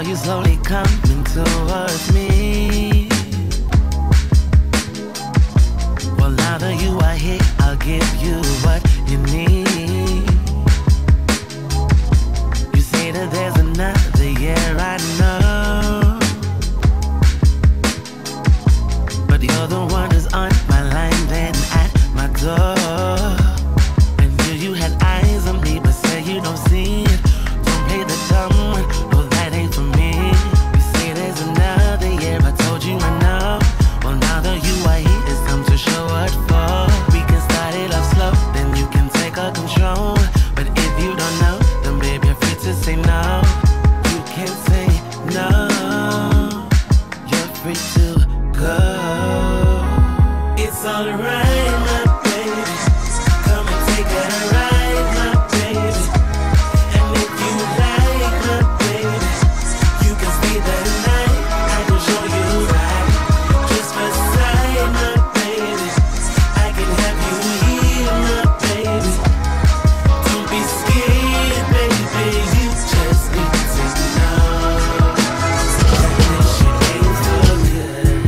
you slowly coming towards me. Well, now that you are here, I'll give you what you need. You say that there's another year, I know, but you're the one who's on my line, then at my door. And you had eyes on me, but say you don't see it. Don't play the dumb one, no, that ain't for me. You say there's another year, I told you I know. Well, now that you are here, it's time to show what for. We can start it off slow, then you can take all control. But if you don't know, then baby, you're free to say no. You can't say no, you're free to go. It's alright, my baby, come and take a ride, my baby. And if you like, my baby, you can stay the night. I can show you right, just beside, my baby. I can have you here, my baby. Don't be scared, baby, you just need to know that this shit ain't so good.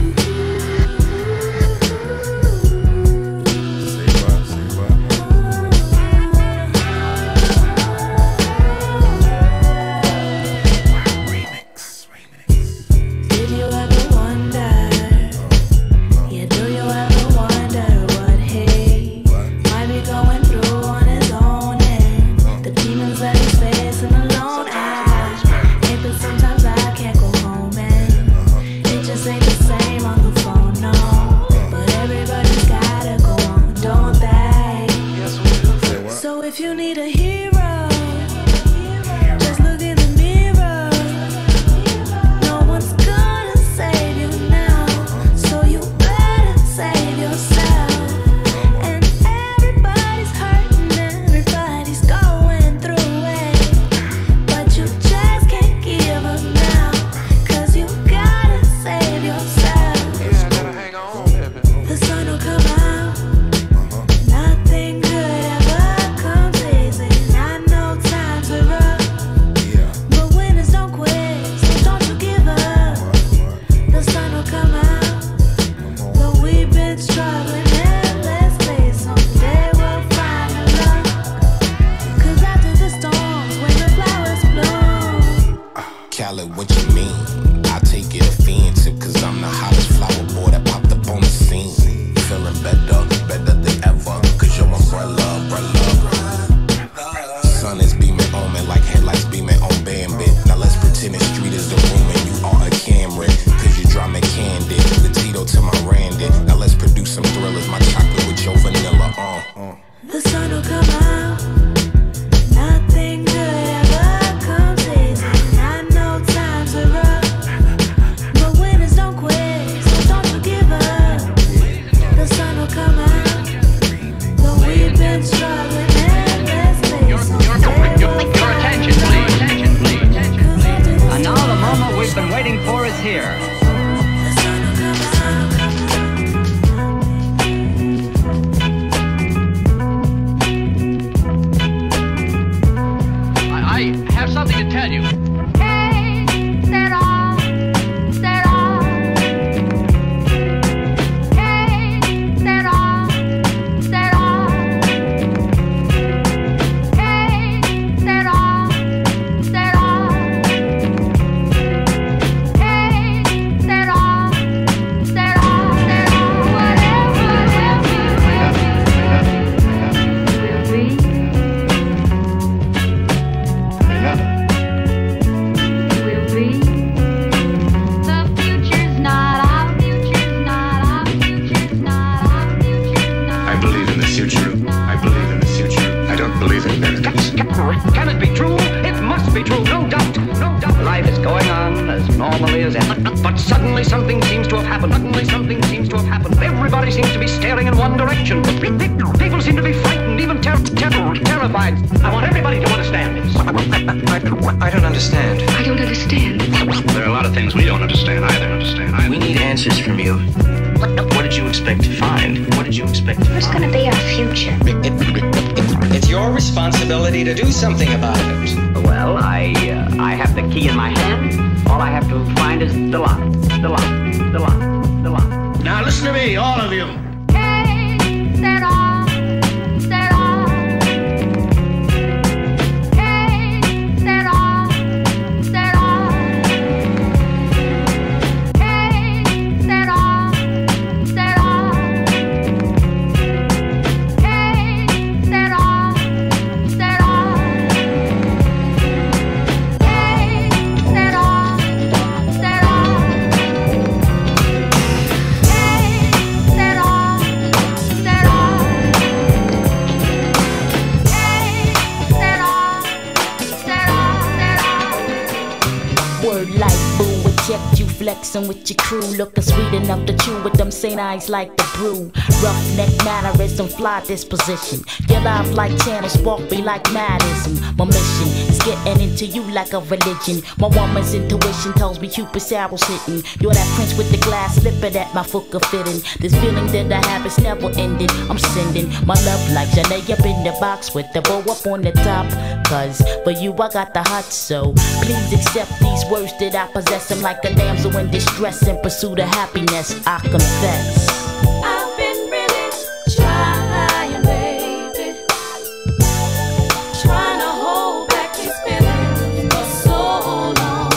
Did you ever wonder? Yeah, do you ever wonder what he might be going through on his own and the demons that he's facing alone? Hate that sometimes I can't go home and it just ain't the same on the phone, no. But everybody's gotta go on, don't they? So if you need a hero, just look in the mirror. No one's gonna save you now, so you better save yourself. And everybody's hurting, everybody's going through it, but you just can't give up now, 'cause you gotta save yourself. The sun will come out, nothing good ever comes easy. I know times are rough, but winners don't quit, so don't you give up. The sun will come out, but we've been struggling endlessly. Someday we'll find the love, 'cause after the storms, when the flowers bloom. Khaled, what you mean? I take it offensive, 'cause I'm the hottest flower boy that popped up on the scene. Feeling better, better than ever, 'cause you're my umbrella. Sun is beaming on me like headlights beaming on Bambit. Now let's pretend the street is the room and you are a Camry, 'cause you drive me candid, the Tito to my Randy. Now let's produce some thrillers, my chocolate with your vanilla. The sun will come out, nothing good ever comes easy. I know times are rough, but winners don't quit, so don't you give up. The sun will come out, but we've been struggling endlessly. Your attention, please. And now the moment we've been waiting for is here. The sun will come out. I have something to tell you. Hey, set off, set off. Hey, set off, set off. Hey, set off, set off. Hey, set off, set off, set off. Whatever will be. The future's not our future's not our future's not our future's not. I believe in the future. I believe in the future. I don't believe in miracles. Can it be true? It must be true, no doubt. No doubt. Life is going on as normally as ever. But suddenly something seems to have happened. Suddenly something seems to have happened. Everybody seems to be staring in one direction. People seem to be frightened, even terrified. I want everybody to understand this. I don't understand. I don't understand. There are a lot of things we don't understand either. We need answers from you. What did you expect to find? What did you expect to find? Who's gonna be our future? It's your responsibility to do something about it. Well, I have the key in my hand. All I have to find is the lot, the lot, the lot, the lot. Now listen to me, all of you. Hey, set off, set off. Hey, set off, set off. Hey, set off, set off. Hey, set off, set off. Hey, set off, set off. Set off, set off. Hey, set off, set off, set off. Word like boo, we checked you flexing with your crew, looking sweet enough to chew with them St. Eyes like the brew. Roughneck mannerism, fly disposition. Your life like channel, spark me like madism. My mission is getting into you like a religion. My woman's intuition tells me Cupid's arrow's hitting. You're that prince with the glass slipper that my foot could fit in. This feeling that I have is never ending. I'm sending my love like Janae up in the box with the bow up on the top. Cause for you I got the hot, so please accept these words that I possess. I'm like a damsel in distress in pursuit of happiness, I confess. I've been really trying, baby, trying to hold back these feelings for so long.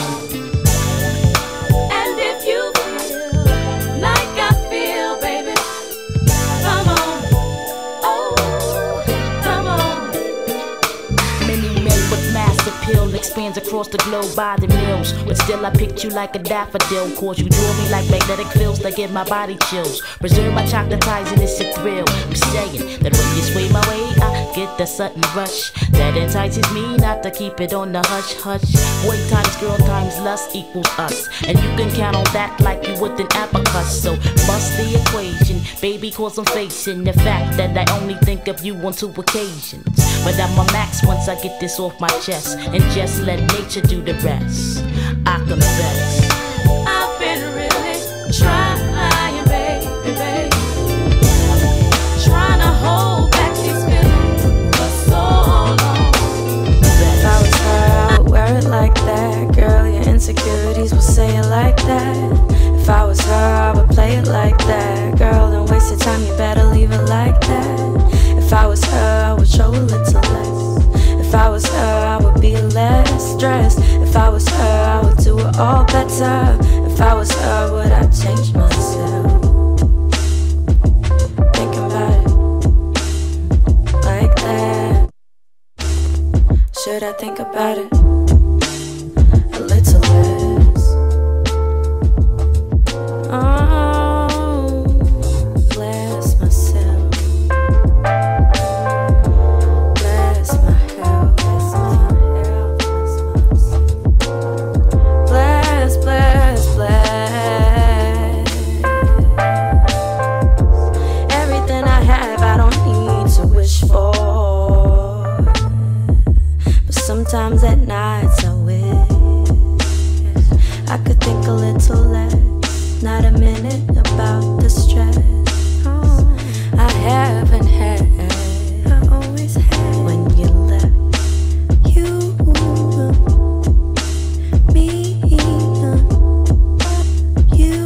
And if you feel like I feel, baby, come on, oh, come on. Many men with mass appeal expands across the globe by the mills, but still I picked you like a daffodil. Cause you draw me like magnetic fields that give my body chills. Preserve my chocolate eyes and it's a thrill. I'm saying that when you sway my way, I get the sudden rush that entices me not to keep it on the hush hush. Boy times girl times lust equals us, and you can count on that like you would an abacus. So bust the equation, baby, cause I'm facing the fact that I only think of you on 2 occasions. But I'm a max once I get this off my chest, and just let nature do the rest. I confess. I've been really trying, baby, trying to hold back these feelings for so long. If I was her, I would wear it like that. Girl, your insecurities will say it like that. If I was her, I would play it like that. Girl, don't waste your time, you better leave it like that. If I was her, I would show a little less. If I was her, I would be less stressed. If I was her, I would do it all better. If I was her, would I change myself? Thinking about it like that. Should I think about it a little less? Oh, bless myself. Bless my health. Bless, bless, bless. Everything I have, I don't need to wish for. But sometimes at nights I wish I could think a little less, not a minute about the stress. I haven't had, I always had. When you left, you, me, you.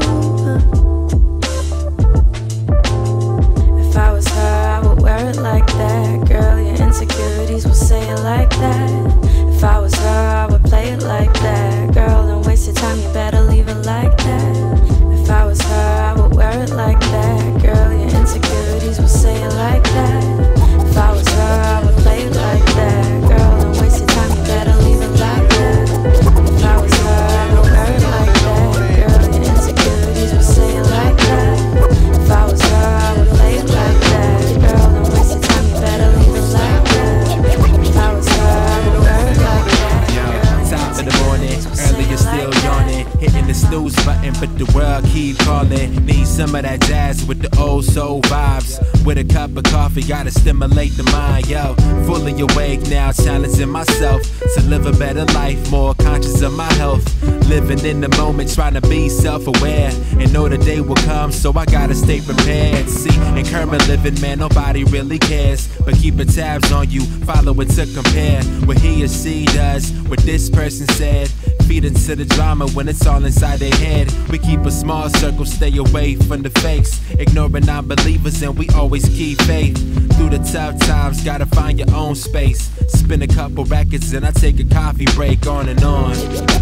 If I was her, I would wear it like that. Girl, your insecurities will say it like that. If I was her, I would play it like that. Girl, don't waste your time, you better leave it like that. If I was her, I would wear it like that. Girl, your insecurities will say it like that. If I was her, I would play it like that. Girl, don't waste your time, you better leave it like that. If I was her, I would wear it like that. Girl, your insecurities will say it like that. If I was her, I would play it like that. Girl, don't waste your time, you better leave it like that. If I was her, I would wear it like that. Top of the morning, early you're still yawning, hitting the snooze button And but the world keep calling. Need some of that jazz with the old soul vibes. With a cup of coffee, gotta stimulate the mind, yo. Fully awake now, challenging myself to live a better life, more conscious of my health. Living in the moment, trying to be self-aware, and know the day will come, so I gotta stay prepared. See, in current living, man, nobody really cares, but keeping tabs on you, following to compare what he or she does, what this person said. Feed into the drama when it's all inside their head. We keep a small circle, stay away from the fakes, ignoring non-believers, and we always keep faith. Through the tough times, gotta find your own space. Spin a couple records and I take a coffee break, on and on.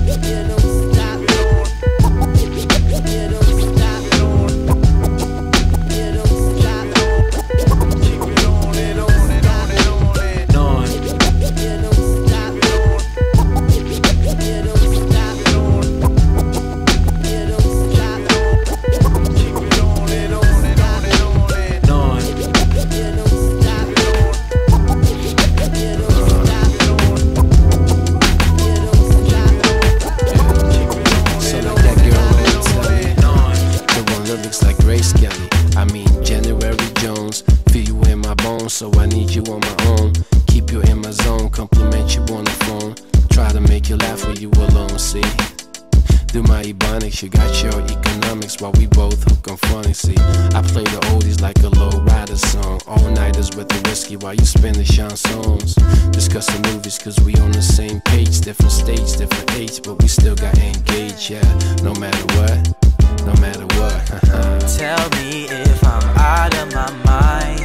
So I need you on my own. Keep you in my zone, compliment you on the phone. Try to make you laugh when you alone, see. Do my ebonics, you got your economics, while we both hook on funny, see. I play the oldies like a low rider song. All-nighters with the whiskey while you spin the chansons. Discussing movies cause we on the same page. Different stage, different age, but we still got engaged, yeah. No matter what, no matter what. Tell me if I'm out of my mind,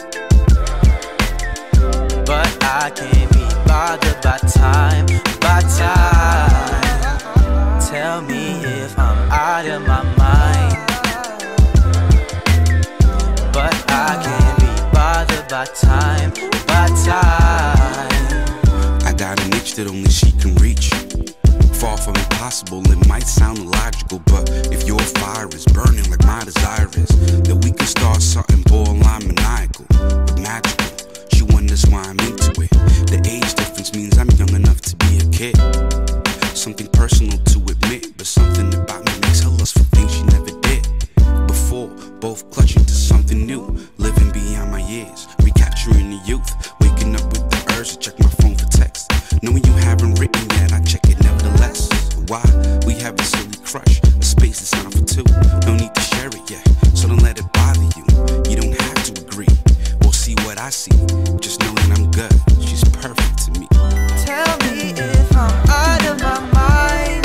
but I can't be bothered by time, by time. Tell me if I'm out of my mind, but I can't be bothered by time, by time. I got an itch that only she can reach. Far from impossible, it might sound illogical, but if your fire is burning like my desire is, then we can start something borderline maniacal, but magical. She wonders why I'm into it. The age difference means I'm young enough to be a kid. Something personal to admit, but something about me makes her lust for things she never did before. Both clutching to something new, living beyond my years, recapturing the youth. Waking up with the urge to check my phone for text, knowing you haven't written yet, I check it nevertheless. Why? We have a silly crush, a space that's enough for two. No need to share it yet, so don't let it bother you. You don't have to agree or see what I see, just know that I'm good. She's perfect to me. Tell me if I'm out of my mind,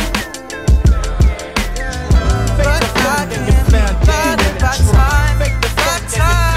but I can't be bothered by time, by time.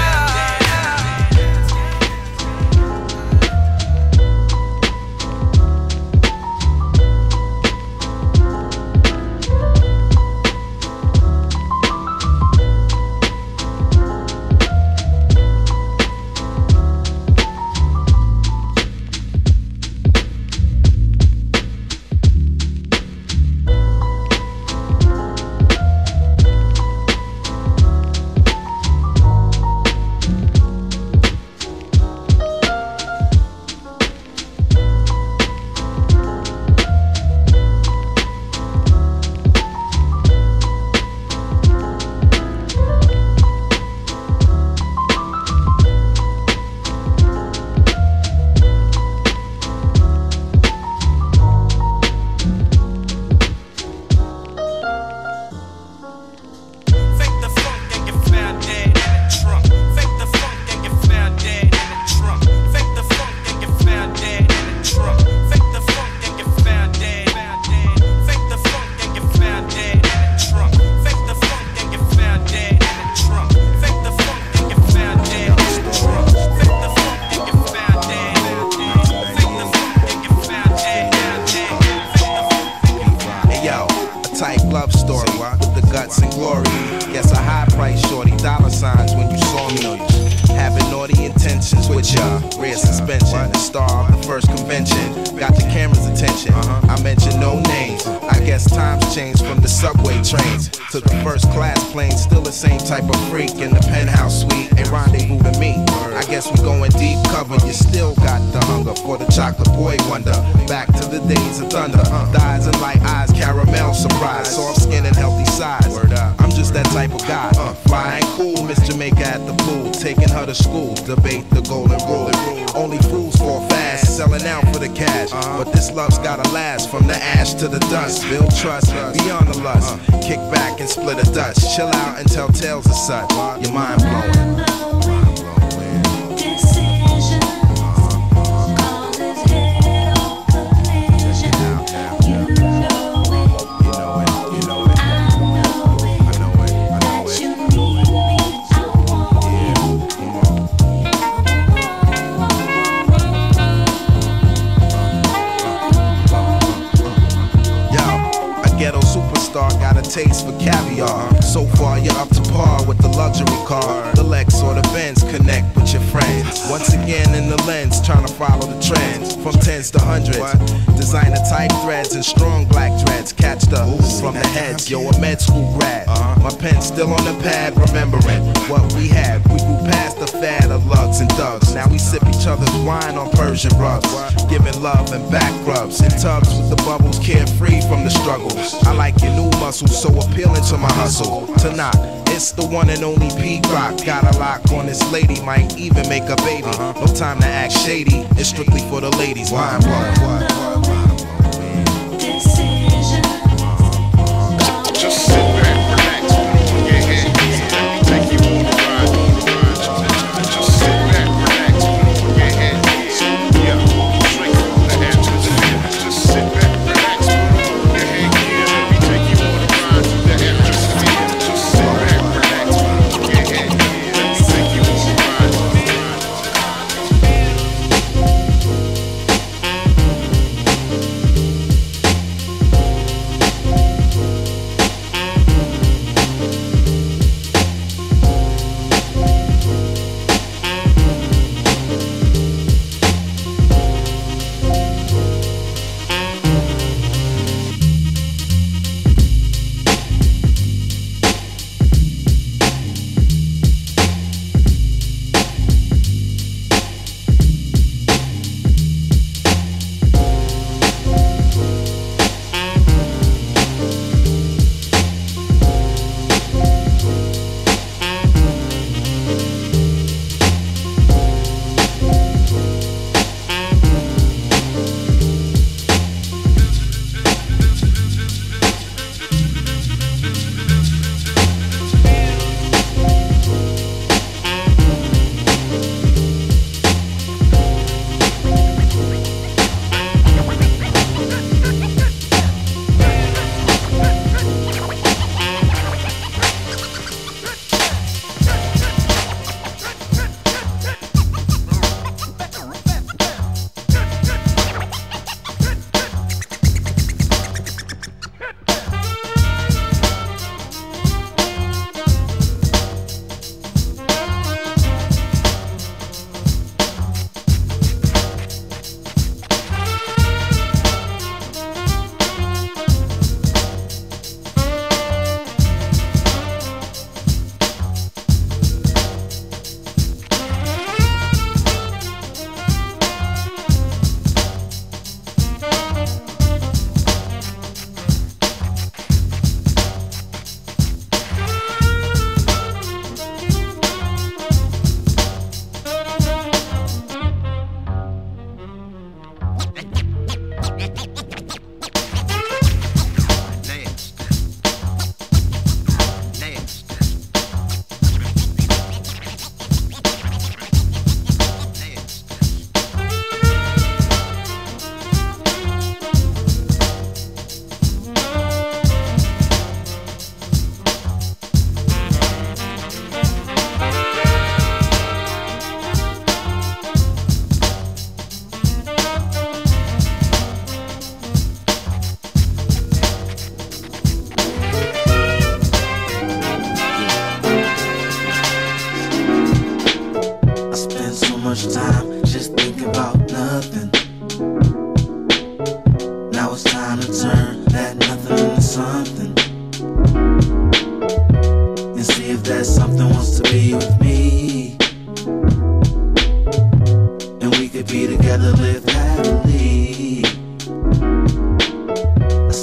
Star of the first convention, got the camera's attention. I mention no names, I guess guess times changed from the subway trains to the first class plane. Still the same type of freak in the penthouse suite. A rendezvous to me. I guess we going deep cover. You still got the hunger for the chocolate boy wonder. Back to the days of thunder. Thighs and light eyes, caramel surprise. Soft skin and healthy size. I'm just that type of guy. Fly and cool, Miss Jamaica at the pool. Taking her to school. Debate the golden rule. Only fools fall fast. Selling out for the cash. But this love's gotta last. From the ash to the dust. Build trust beyond the lust. Kick back and split a dust. Chill out and tell tales of such. Your mind blowing. Got a taste for caviar. So far you're up to par with the luxury car. The Lex or the Benz, connect with your friends. Once again in the lens, trying to follow the trends. From tens to hundreds, designer type threads and strong black dreads. Catch the from the heads, yo, a med school grad. My pen's still on the pad, remembering what we had. We grew past the fad of lugs and thugs. Now we sip each other's wine on Persian rugs, giving love and back rubs in tubs with the bubbles, carefree from the struggles. I like your new muscles, so appealing to my hustle. To knock, it's the one and only P-Rock. Got a lock on this lady, might even make a baby. No time to act shady, it's strictly for the ladies. Mind blowing. Just sit back, relax, put your head here, take you on a ride. Just sit back, relax, put your head here, yeah, straight from the atmosphere. Just sit back, relax, put your head here, let me take you on a ride through the atmosphere. Just sit back, relax, put your head here, let me take you on a ride.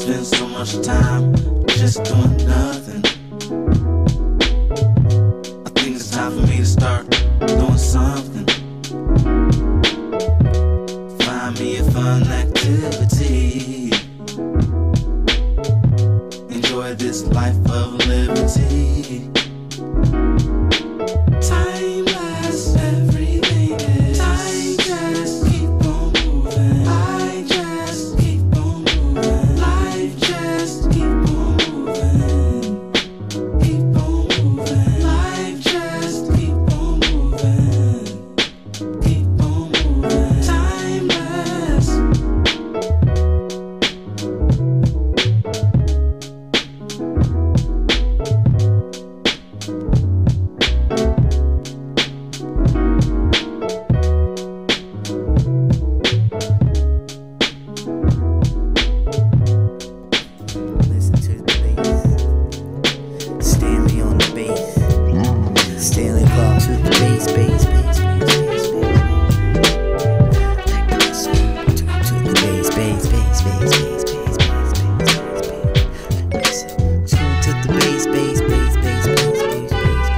spend so much time just doing nothing. I think it's time for me to start doing something. Find me a fun activity. Enjoy this life of liberty. Timeless, everything is. I just keep on moving. I just keep on moving. Life just keep on moving. Keep on moving. Life just keep on moving. Keep on moving. Timeless. Listen to the bass. Stanley on the bass. Stanley Clark to the bass, bass, bass, bass, bass, bass. To the bass, bass, bass, bass, bass, bass, bass, bass, bass. To the bass, bass, bass, bass, bass,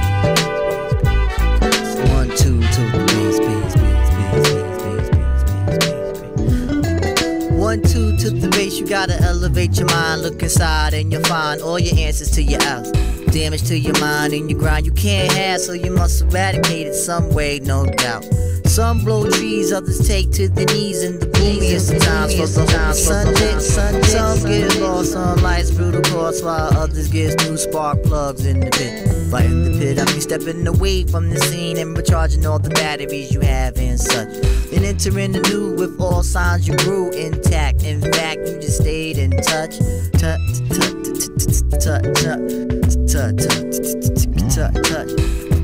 bass, bass. 1, 2 to the bass, bass, bass, bass, bass, bass, bass. 1, 2 to the bass, you gotta elevate your mind. Look inside and you'll find all your answers to your outs. Damage to your mind and your grind you can't have, so you must eradicate it some way, no doubt. Some blow trees, others take to the knees in the gloomiest of times for the whole sunlit. Some get lost on life's brutal course, while others get new spark plugs in the pit. But in the pit, I mean stepping away from the scene and recharging all the batteries you have and such. Then entering the new with all signs you grew intact. In fact, you just stayed in touch. Touch, touch, touch, touch, touch, touch, touch.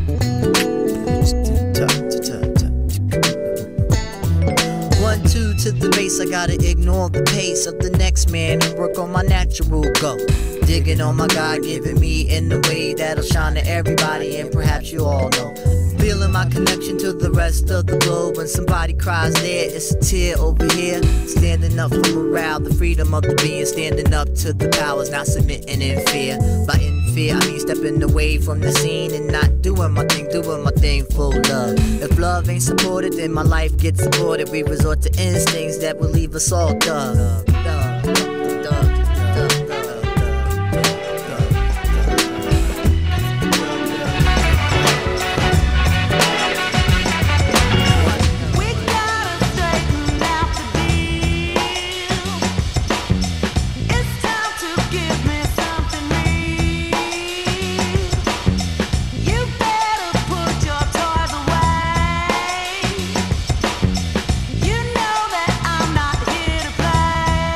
1, 2 to the bass, I gotta ignore the pace of the next man and work on my natural go. Digging on my God giving me in a way that'll shine to everybody, and perhaps you all know. Feeling my connection to the rest of the globe. When somebody cries there, it's a tear over here. Standing up for morale, the freedom of the being. Standing up to the powers, not submitting in fear. By in fear, I mean stepping away from the scene and not doing my thing full love. If love ain't supported, then my life gets supported. We resort to instincts that will leave us all dug. You know that I'm not here to play.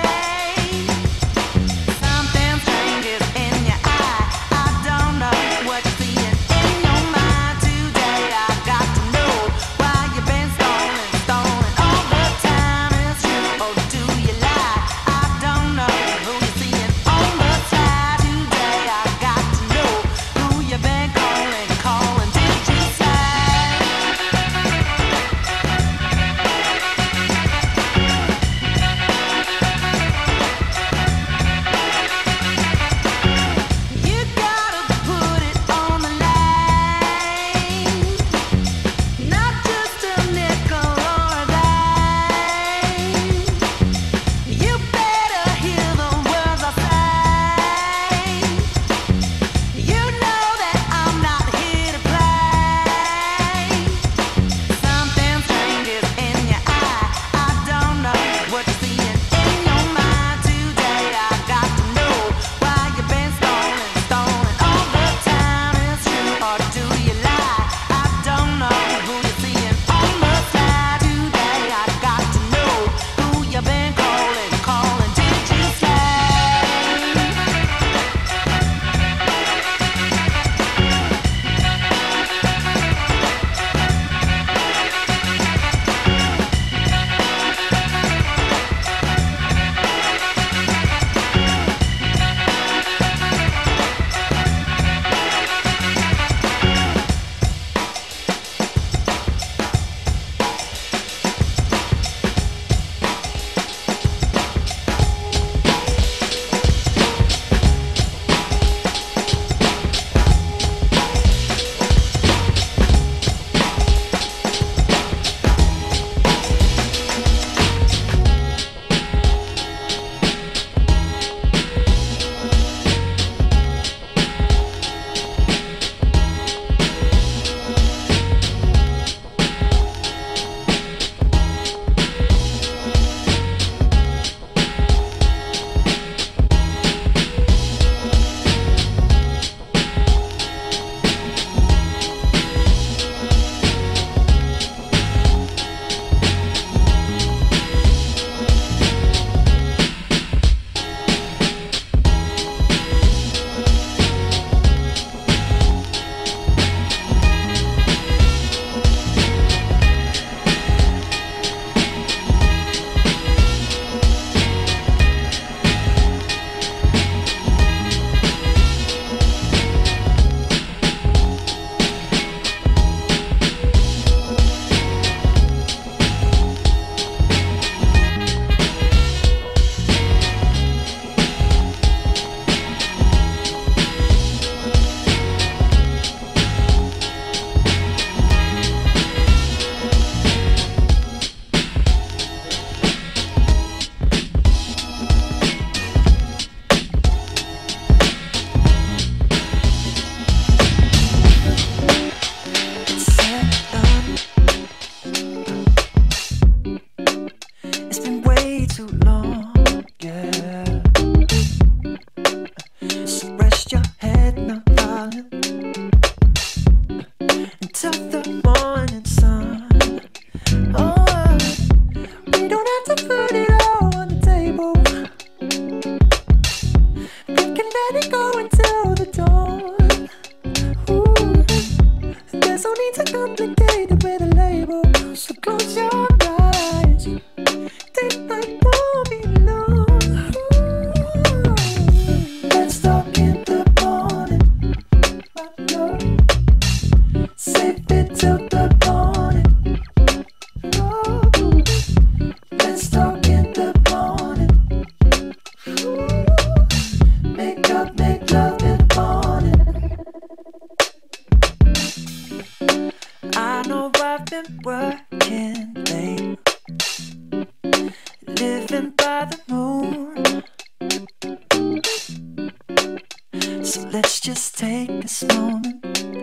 let's just take this moment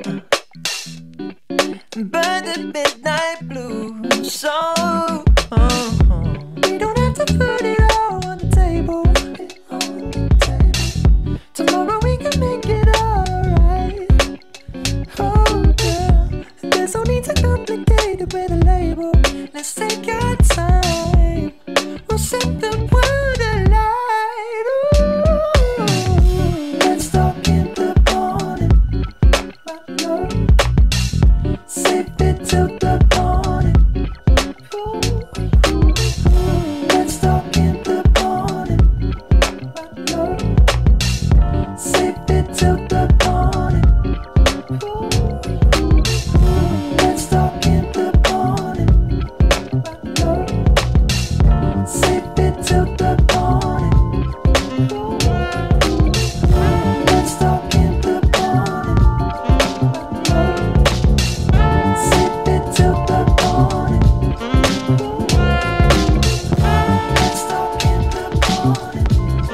and burn the midnight blue. So we don't have to put it all on the table. Tomorrow we can make it alright. Oh girl, there's no need to complicate it with a label. Let's take our time. We'll set the world alight. Ooh, let's talk in the morning, my love. Save it till the morning. Ooh, let's talk in the morning, my love. Save it till the morning. Ooh, let's talk in the morning, my love. Save it till the morning. Let's talk in the morning, my love. Save it till the morning. Let's talk in the morning.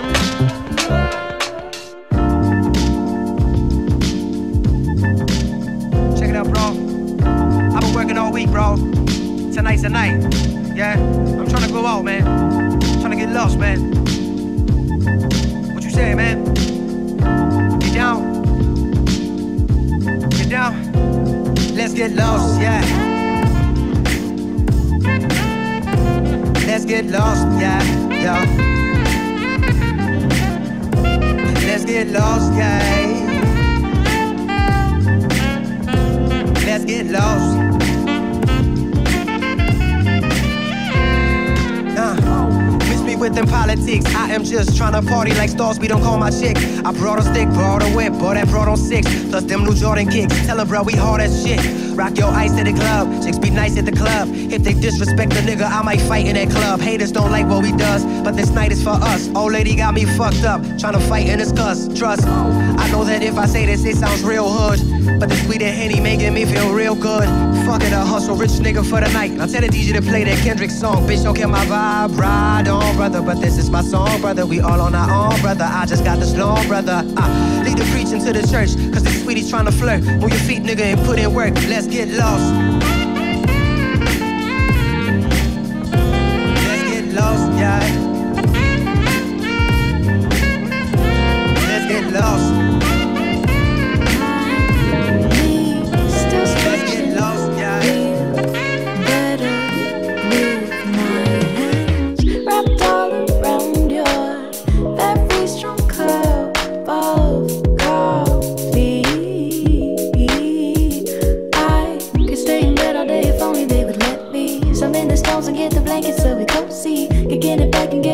Check it out, bro. I've been working all week, bro. Tonight's the night. Yeah, I'm trying to go out, man. Trying to get lost, man. What you say, man? Get down. Get down. Let's get lost, yeah. Let's get lost, yeah, yeah. Let's get lost, yeah. Let's get lost. Miss me with them politics. I am just trying to party like stars. We don't call my chick. I brought a stick, brought a whip, bought that brought on 6. Plus them new Jordan kicks. Tell her, bro, we hard as shit. Rock your ice at the club. Chicks be nice at the club. If they disrespect the nigga, I might fight in that club. Haters don't like what we does, but this night is for us. Old lady got me fucked up, trying to fight in this cuss. Trust, I know that if I say this, it sounds real hood, but the sweet and Henny making me feel real good. Fuck it, a hustle, rich nigga for the night. I'll tell the DJ to play that Kendrick song. Bitch, don't kill my vibe, ride on, brother. But this is my song, brother. We all on our own, brother. I just got this long, brother. Lead the preaching to the church, cause this sweetie's trying to flirt. Move your feet, nigga, and put in work. Let's get lost. Let's get lost, yeah. Let's get lost. Let's get lost, yeah. Better move my hands wrapped all around your very strong cup of coffee. I could stay in bed all day if only they would let me. Some in the stones and get the blankets so we cozy. Could get it back and get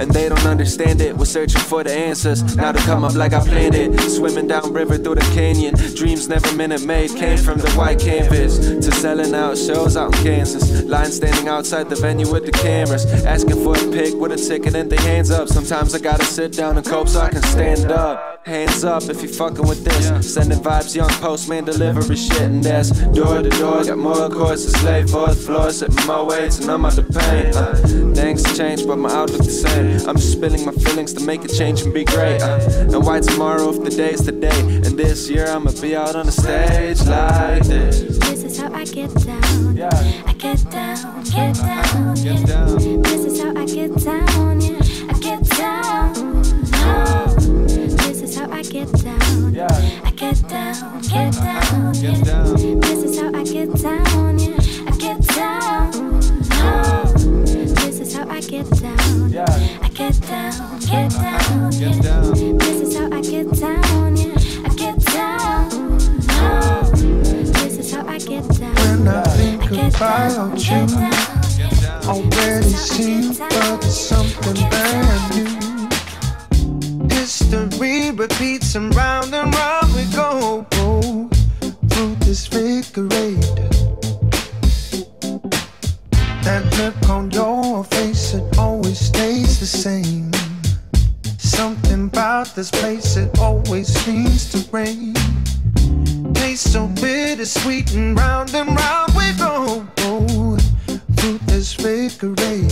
and they don't understand it. We're searching for the answers, now to come up like I planned it. Swimming down river through the canyon, dreams never minute made. Came from the white canvas to selling out shows out in Kansas. Lines standing outside the venue with the cameras, asking for a pic with a ticket and their hands up. Sometimes I gotta sit down and cope so I can stand up. Hands up if you fucking with this. Sending vibes, young postman delivery shit, and that's door to door. Got more courses laid, fourth floor, sitting my weights and I'm out the pain. Things change but my outlook the same. I'm just spilling my feelings to make a change and be great. And why tomorrow if the day's today? And this year I'ma be out on the stage like this. This is how I get down. I get down, get down, yeah. This is how I get down, yeah. I get down. Oh. This is how I get down. I get down, get down, yeah. This is how I get down, yeah. I get down. Oh. This is how I get down. I get down, get down, yeah. This is how I get down, yeah. I get down. Oh. This is how I get down. When I think about you, already seen, but it's something brand new. History repeats and round we go through this figure eight. That look on your face, it always stays the same. Something about this place, it always seems to rain. Tastes so bittersweet and round we go through this figure eight.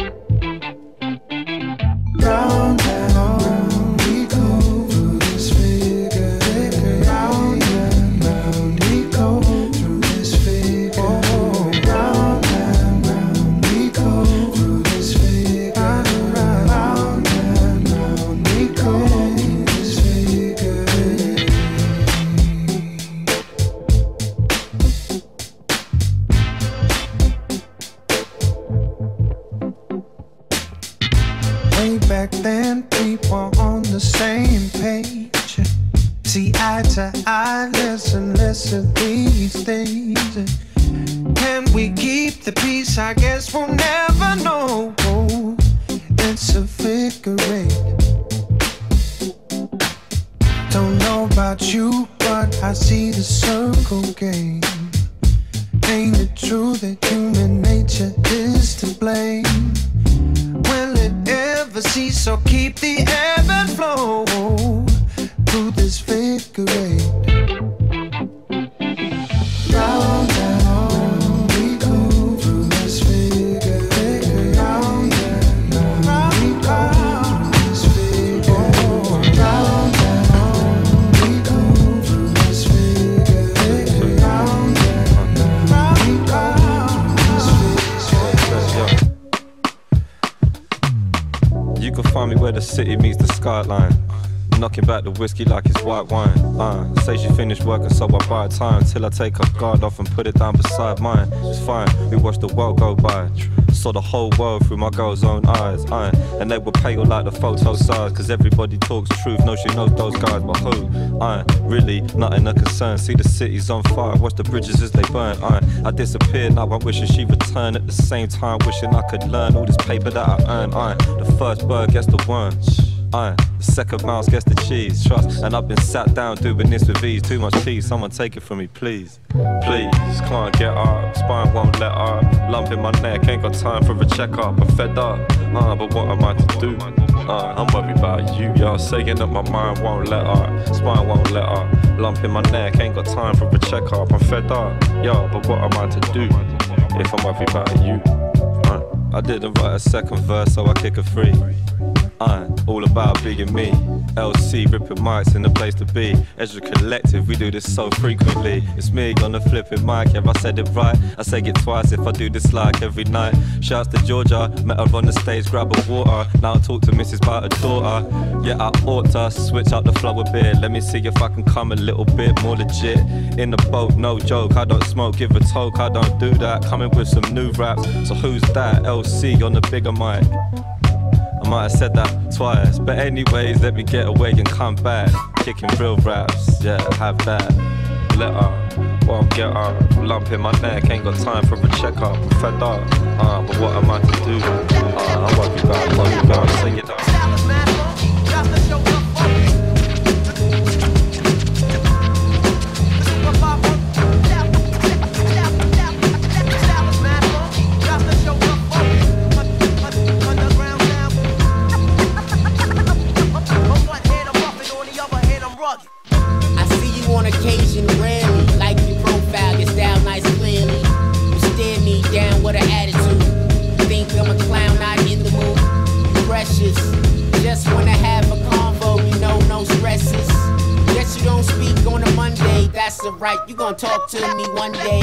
Round and round we go through this figure eight. Round and round we go through this figure eight. Round and round we go through this figure eight. Round and round we go through this figure eight. Way back then, we were on the same page. See eye to eye, less and less of these days. Can we keep the peace? I guess we'll never know. It's a figure eight. Don't know about you, but I see the circle game. Ain't it true that human nature is to blame? Will it ever cease or keep the ebb and flow through this figure eight? Round and round we go through this figure eight. Round and round we go through this figure eight. Round and round we go through this figure eight. Round and round we go through this figure eight. You can find me where the city meets the skyline. Knocking back the whiskey like it's white wine. Say she finished working, so I buy time till I take her guard off and put it down beside mine. It's fine, we watch the world go by. Saw the whole world through my girl's own eyes. And they were pale like the photo size, cause everybody talks truth. No, she knows those guys, but who? Really nothing a concern. See the city's on fire, watch the bridges as they burn. I disappeared, now I'm wishing she returned. At the same time, wishing I could learn all this paper that I earn. The first bird gets the worm. The second mouse gets the cheese, trust. And I've been sat down doing this with ease. Too much cheese, someone take it from me, please. Please, can't get up, spine won't let up. Lump in my neck, ain't got time for a checkup. I'm fed up, but what am I to do? I'm worried about you, y'all saying that my mind won't let up. Spine won't let up, lump in my neck, ain't got time for a checkup. I'm fed up, yo, but what am I to do if I'm worried about you? I didn't write a second verse, so I kick a free. All about being me. LC ripping mics in the place to be. Ezra Collective, we do this so frequently. It's me on the flipping mic, yeah, I said it right. I say it twice if I do this like every night. Shouts to Georgia, met her on the stage, grab a water. Now I talk to Mrs. about her daughter. Yeah, I ought to switch up the flow a bit. Let me see if I can come a little bit more legit. In the boat, no joke, I don't smoke, give a toke, I don't do that. Coming with some new raps, so who's that? LC on the bigger mic. I might have said that twice, but anyways, let me get away and come back. Kicking real raps, yeah, have that. Let her, won't get up, lump in my neck, ain't got time for a checkup. I'm fed up, but what am I to do? I'm worried about, say it it's alright, you gon' talk to me one day.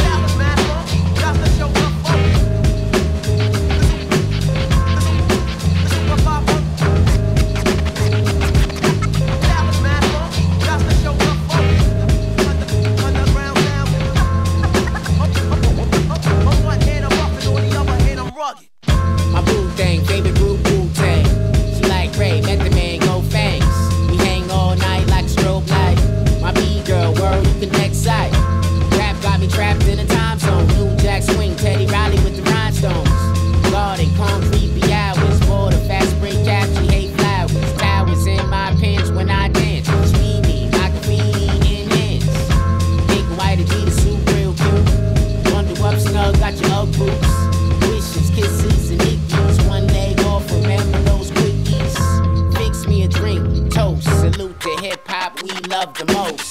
My boo thing, favorite group Wu-Tang. She like Ray, met the man, go fangs. We hang all night like a strobe light. My B-girl, world, you can next sight. Rap got me trapped in a time zone. New Jack Swing, Teddy Riley with the rhinestones. Garden, concrete, be hours. Water, fast break, capture, hate flowers. Towers in my pants when I dance. Speedy, like a feedy in hands. Pink and white Adidas suit, real cute. Wonder up snug, got your Ugg boots. Wishes, kisses, and nickies. One leg off, remember those quickies. Fix me a drink, toast. Salute to hip hop, we love the most.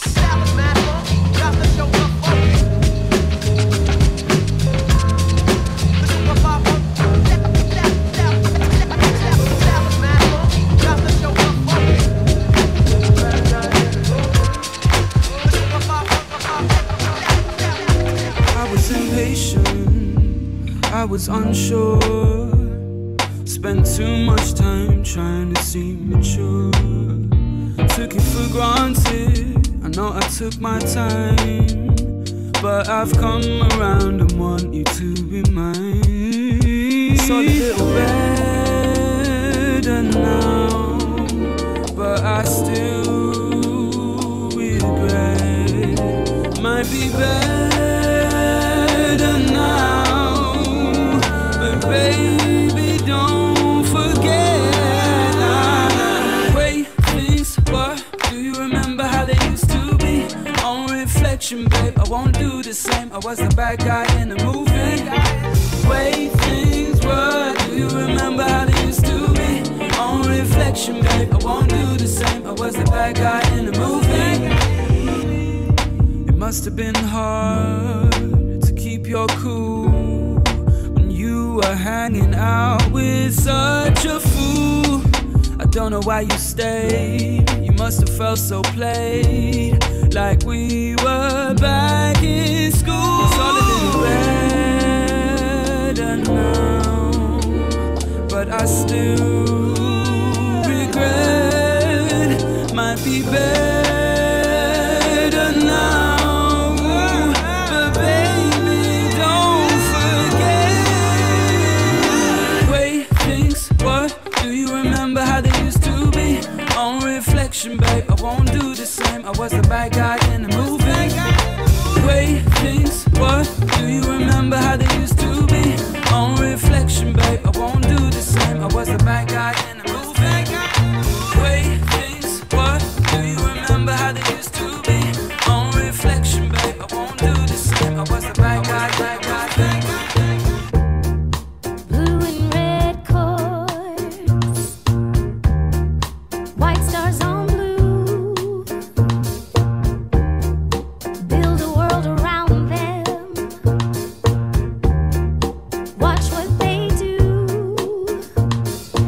I was impatient, I was unsure. Spent too much time trying to seem mature. Took it for granted, I know I took my time. But I've come around and want you to be mine. So a little better now, but I still regret. Might be better now, but baby, don't forget. Wait, things, what? Do you remember how they used to be? On reflection, babe, I won't do the same. I was the bad guy in the movie. Way things were. Do you remember how they used to be? On reflection, babe, I won't do the same. I was the bad guy in the movie. It must have been hard to keep your cool when you were hanging out with such a fool. I don't know why you stayed. You must have felt so played, like we were back in school. It's all a little better now, but I still regret. Might be better now, but baby, don't forget. Wait, things, what? Do you remember how they used to be? On reflection, babe, I won't do the same. I was the bad guy in the movie. Way things, what? Do you remember how they used to be? On reflection, babe, I won't do the same. I was the bad guy in the movie. Way things, what? Do you remember how they used to be? On reflection, babe, I won't do the same. I was the bad guy, bad guy, bad guy. Blue and red chords, white stars on blue. Build a world around them. Watch what they do.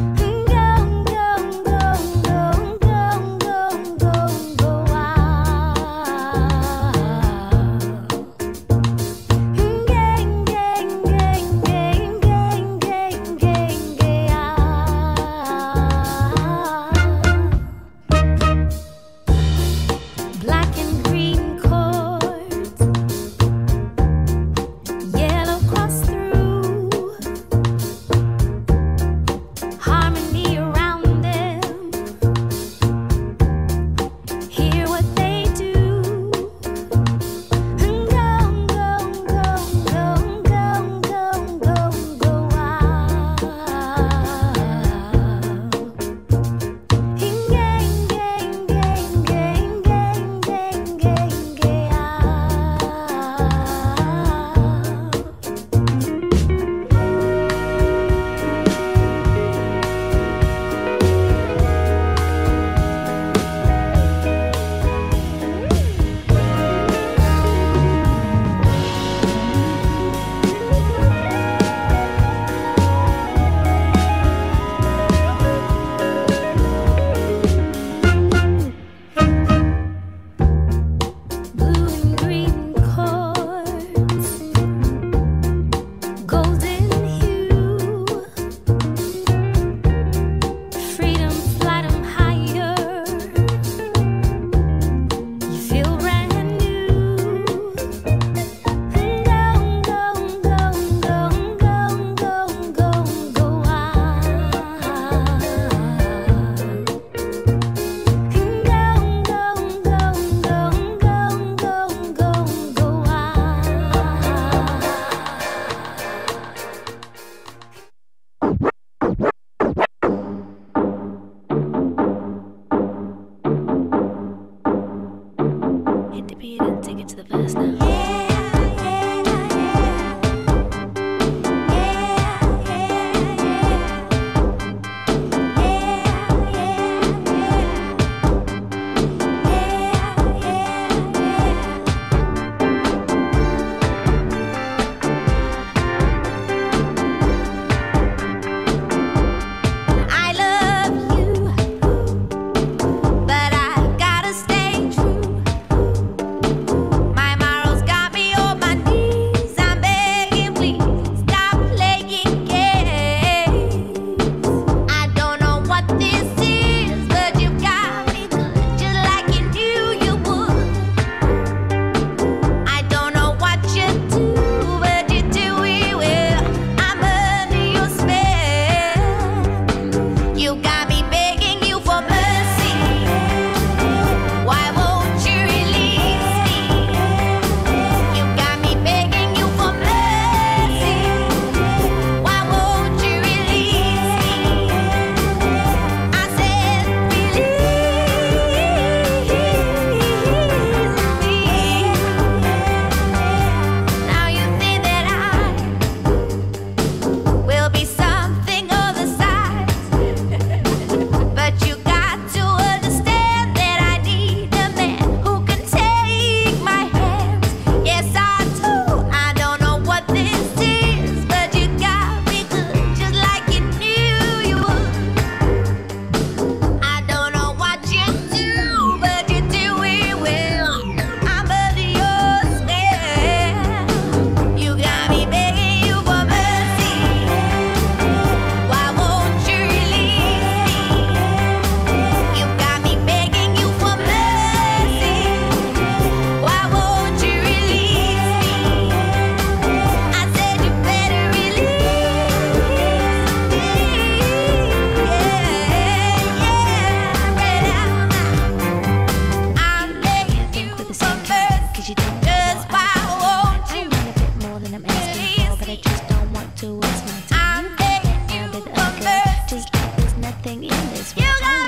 You got